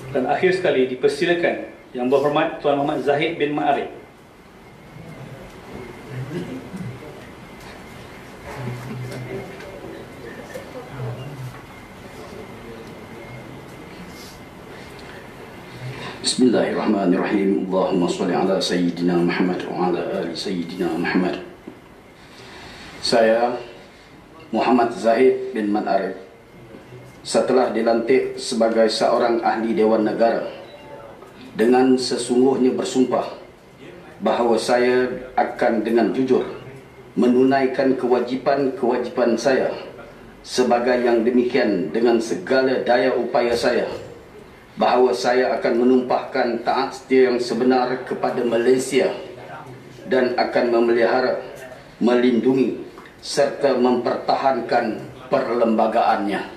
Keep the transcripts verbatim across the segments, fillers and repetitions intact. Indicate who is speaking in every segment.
Speaker 1: Dan akhir sekali dipersilakan Yang Berhormat Tuan Muhammad Zahid bin Ma'arif.
Speaker 2: Bismillahirrahmanirrahim. Allahumma salli ala Sayyidina Muhammad wa ala ali Sayyidina Muhammad. Saya Muhammad Zahid bin Ma'arif, setelah dilantik sebagai seorang ahli Dewan Negara, dengan sesungguhnya bersumpah bahawa saya akan dengan jujur menunaikan kewajipan-kewajipan saya sebagai yang demikian dengan segala daya upaya saya, bahawa saya akan menumpahkan taat setia yang sebenar kepada Malaysia dan akan memelihara, melindungi serta mempertahankan perlembagaannya.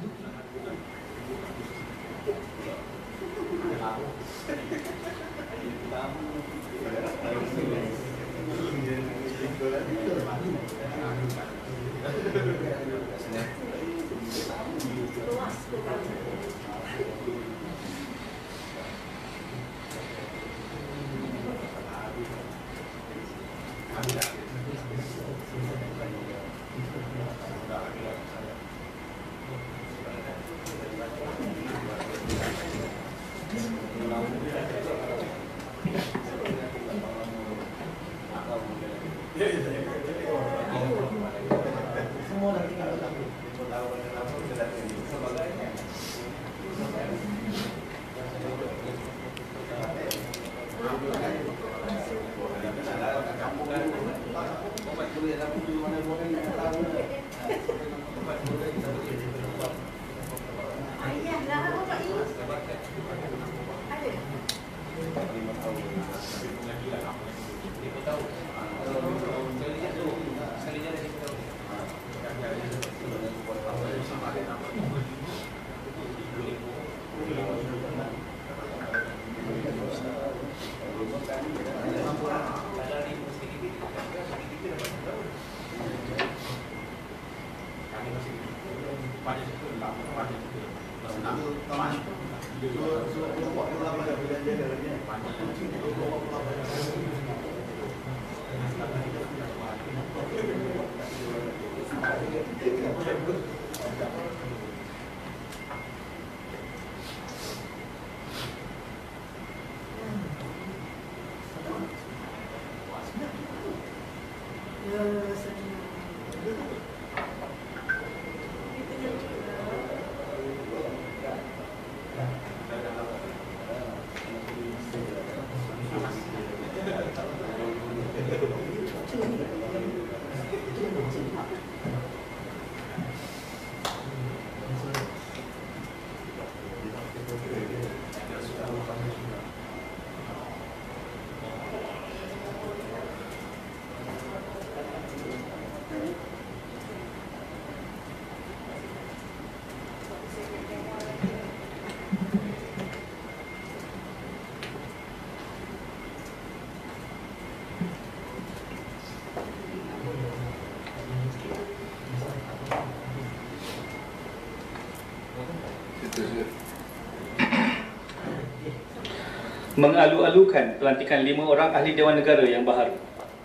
Speaker 1: Mengalu-alukan pelantikan lima orang ahli Dewan Negara yang baharu.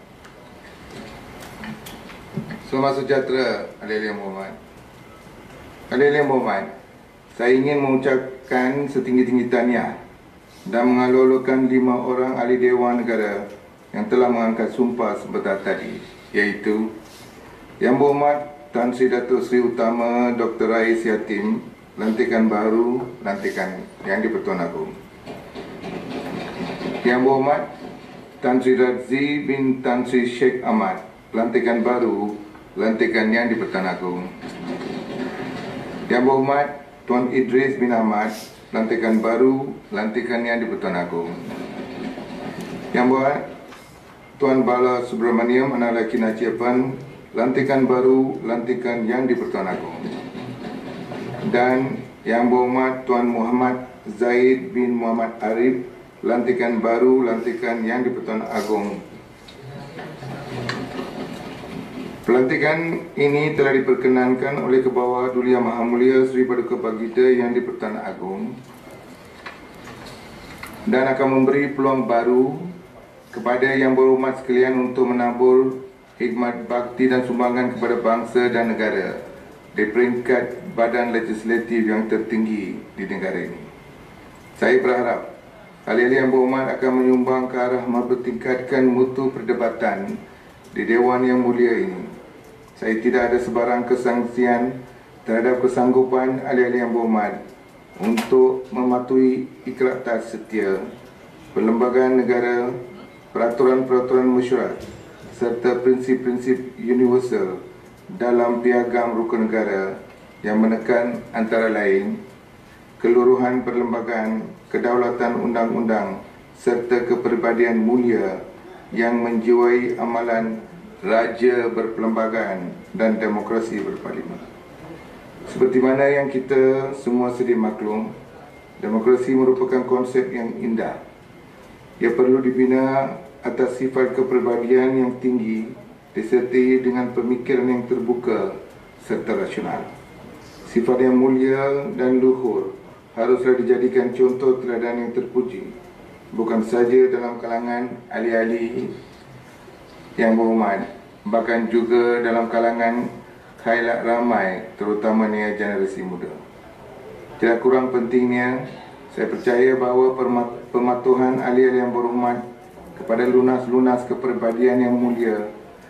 Speaker 3: Selamat sejahtera, Ahli Yang Berhormat. Ahli Yang Berhormat, saya ingin mengucapkan setinggi-tinggi tahniah dan mengalu-alukan lima orang ahli Dewan Negara yang telah mengangkat sumpah sebentar tadi, iaitu Yang Berhormat Tan Sri Datuk Seri Utama Doktor Rais Yatim, lantikan baru, lantikan Yang di-Pertuan Agong. Yang Berhormat Tan Sri Razzi bin Tan Sri Sheikh Ahmad, lantikan baru, lantikan Yang di-Pertuan Agong. Yang Berhormat Tuan Idris bin Ahmad, lantikan baru, lantikan Yang di-Pertuan Agong. Yang Berhormat Tuan Bala Subramaniam Anak Lelaki Naciapan, lantikan baru, lantikan Yang di-Pertuan Agong. Dan Yang Berhormat Tuan Muhammad Zahid bin Muhammad Arif, lantikan baru, lantikan Yang di-Pertuan Agong. Pelantikan ini telah diperkenankan oleh Kebawah Duli Yang Maha Mulia Seri Paduka Baginda Yang di-Pertuan Agong dan akan memberi peluang baru kepada yang berhormat sekalian untuk menabur khidmat bakti dan sumbangan kepada bangsa dan negara di peringkat badan legislatif yang tertinggi di negara ini. Saya berharap ahli-ahli yang berhormat akan menyumbang ke arah mempertingkatkan mutu perdebatan di Dewan yang mulia ini. Saya tidak ada sebarang kesangsian terhadap kesanggupan ahli-ahli yang berhormat untuk mematuhi ikrar setia, perlembagaan negara, peraturan-peraturan mesyuarat serta prinsip-prinsip universal dalam piagam rukun negara yang menekan antara lain keluruhan perlembagaan, kedaulatan undang-undang serta kepribadian mulia yang menjiwai amalan raja berperlembagaan dan demokrasi berparlimen. Seperti mana yang kita semua sedia maklum, demokrasi merupakan konsep yang indah. Ia perlu dibina atas sifat kepribadian yang tinggi disertai dengan pemikiran yang terbuka serta rasional. Sifat yang mulia dan luhur haruslah dijadikan contoh teladan yang terpuji, bukan saja dalam kalangan ahli-ahli yang berhormat, bahkan juga dalam kalangan khairat ramai, terutamanya generasi muda. Tidak kurang pentingnya, saya percaya bahawa pematuhan ahli-ahli yang berhormat kepada lunas-lunas kepribadian yang mulia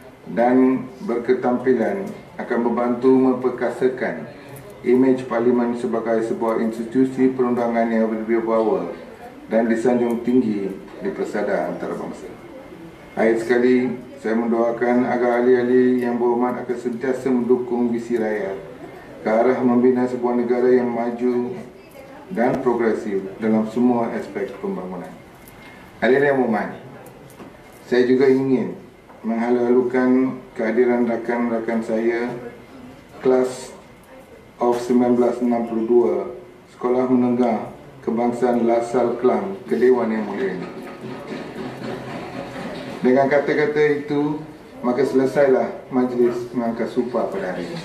Speaker 3: dan berketampilan akan membantu memperkasakan imej parlimen sebagai sebuah institusi perundangan yang berwibawa dan disanjung tinggi di persada antarabangsa. Akhir sekali, saya mendoakan agar ahli-ahli yang berhormat akan sentiasa mendukung visi rakyat ke arah membina sebuah negara yang maju dan progresif dalam semua aspek pembangunan. Ahli-ahli yang berhormat, saya juga ingin menghalu-halukan kehadiran rakan-rakan saya kelas of seribu sembilan ratus enam puluh dua Sekolah Menengah Kebangsaan Lasal Kelang ke Dewan yang mulia ini. Dengan kata-kata itu, maka selesailah majlis mengangkat sumpah pada hari ini.